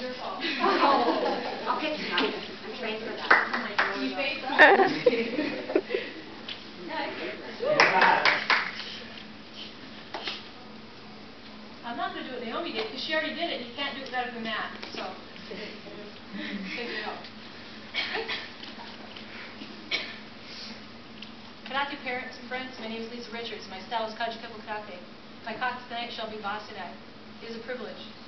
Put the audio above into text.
your fault. Oh. I'll get you now. I'm trained for that. Oh my God. You face that? I'm not going to do what Naomi did, because she already did it, and you can't do it better than that. So, figure it out. Karate parents and friends, my name is Lisa Richards. My style is Kajikapu Karate. My class tonight shall be Bassai Dai. It is a privilege.